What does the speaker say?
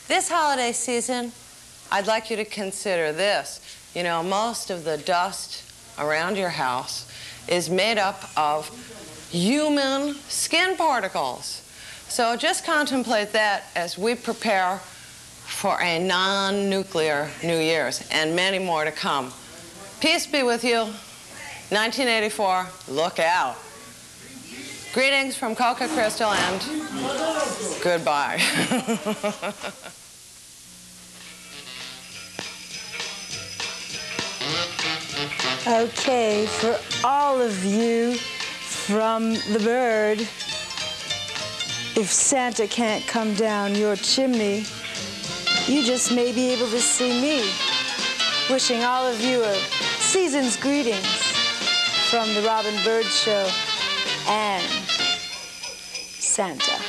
This holiday season, I'd like you to consider this. You know, most of the dust around your house is made up of human skin particles. So just contemplate that as we prepare for a non-nuclear New Year's and many more to come. Peace be with you. 1984, look out. Greetings from Coca, Crystal, and goodbye. Okay, for all of you from the Byrd, if Santa can't come down your chimney, you just may be able to see me. Wishing all of you a season's greetings from the Robin Byrd Show and Santa.